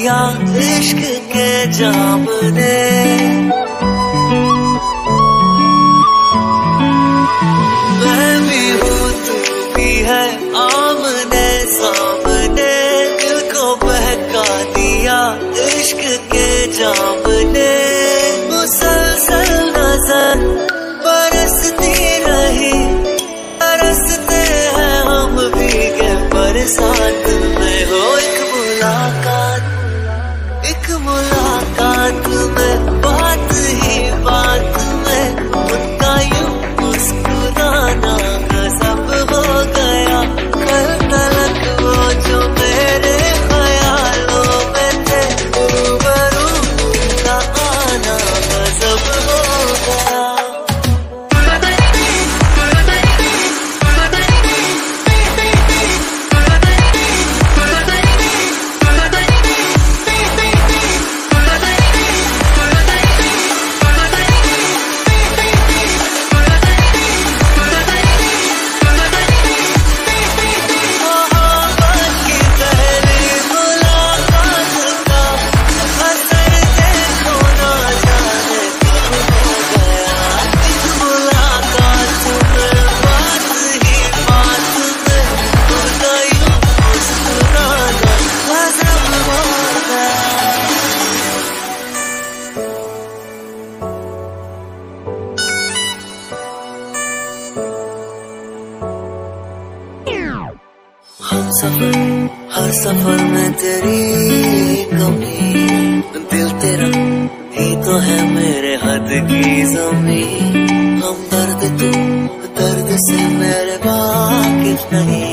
दिया इश्क के जाम ने। मैं भी हूँ तू भी है आमने सामने, दिल को बहका दिया इश्क के जाम ने। मुसलसल नजर बरसती रही, बरसते हैं हम भीगे बरसात में। हो एक मुलाकात में, बात ही बात में उनका यूं मुस्कुराना गजब हो गया। कल तलक वो जो मेरे ख्यालों में थे, रूबरू उनका आना गजब हो गया। हर सफर में तेरी कमी, दिल तेरा ही तो है मेरे हद की ज़मीं। हम दर्द तू दर्द से मेरे वाकिफ नहीं,